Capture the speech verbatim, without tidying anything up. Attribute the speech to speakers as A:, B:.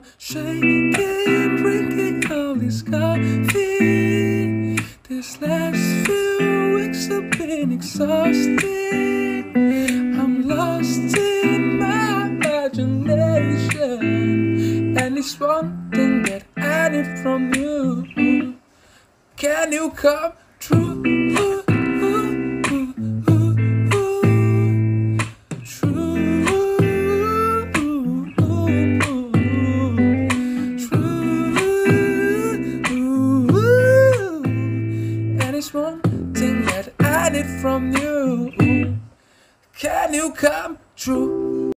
A: shaking, drinking all this coffee. These last few weeks have been exhausting. I'm lost in my imagination, and it's one thing that I need from you. Can you come